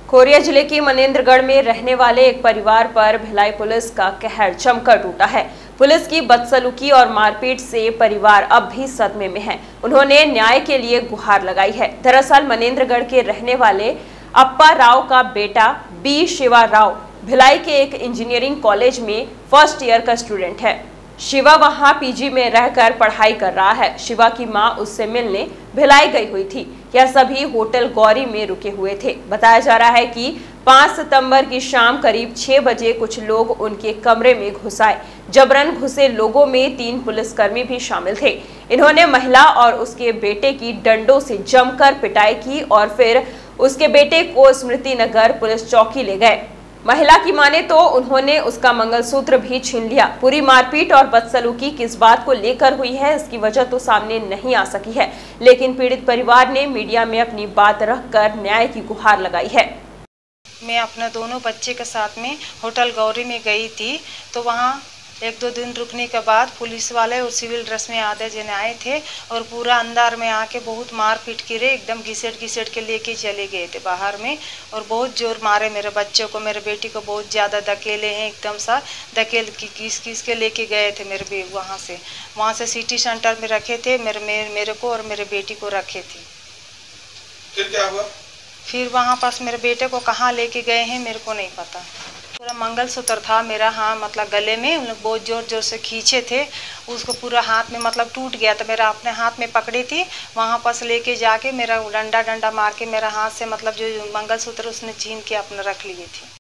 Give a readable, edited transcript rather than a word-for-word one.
Korea जिले के मनेंद्रगढ़ में रहने वाले एक परिवार पर भिलाई पुलिस का कहर जमकर टूटा है। पुलिस की बदसलूकी और मारपीट से परिवार अब भी सदमे में है। उन्होंने न्याय के लिए गुहार लगाई है। दरअसल मनेंद्रगढ़ के रहने वाले अप्पा राव का बेटा बी शिवा राव भिलाई के एक इंजीनियरिंग कॉलेज में फर्स्ट ईयर का स्टूडेंट है। शिवा वहां पीजी में रहकर पढ़ाई कर रहा है। शिवा की मां उससे मिलने भिलाई गई हुई थी। यह सभी होटल गौरी में रुके हुए थे। बताया जा रहा है कि 5 सितंबर की शाम करीब 6 बजे कुछ लोग उनके कमरे में घुस आए। जबरन घुसे लोगों में 3 पुलिसकर्मी भी शामिल थे। इन्होंने महिला और उसके बेटे की डंडों से जमकर पिटाई की और फिर उसके बेटे को स्मृति नगर पुलिस चौकी ले गए। महिला की माने तो उन्होंने उसका मंगलसूत्र भी छीन लिया। पूरी मारपीट और बदसलूकी किस बात को लेकर हुई है, इसकी वजह तो सामने नहीं आ सकी है, लेकिन पीड़ित परिवार ने मीडिया में अपनी बात रखकर न्याय की गुहार लगाई है। मैं अपने दोनों बच्चे के साथ में होटल गौरी में गई थी, तो वहाँ 1-2 दिन रुकने के बाद पुलिस वाले और सिविल ड्रेस में आधे जने आए थे और पूरा अंदर में आके बहुत मार पीट के एकदम घिसेट के लेके चले गए थे बाहर में, और बहुत जोर मारे मेरे बच्चों को, मेरे बेटी को बहुत ज़्यादा धकेले हैं, एकदम सा धकेल किस के लेके गए थे मेरे वहाँ से सिटी सेंटर में रखे थे। मेरे को और मेरे बेटी को रखे थे। फिर क्या हुआ? फिर वहाँ पास मेरे बेटे को कहाँ लेके गए हैं मेरे को नहीं पता। पूरा मंगलसूत्र था मेरा, हाँ मतलब गले में, उन लोग बहुत जोर से खींचे थे, उसको पूरा हाथ में मतलब टूट गया था। मेरा अपने हाथ में पकड़ी थी, वहाँ पास लेके जाके मेरा डंडा मार के मेरा हाथ से मतलब जो मंगलसूत्र उसने छीन के अपने रख लिए थे।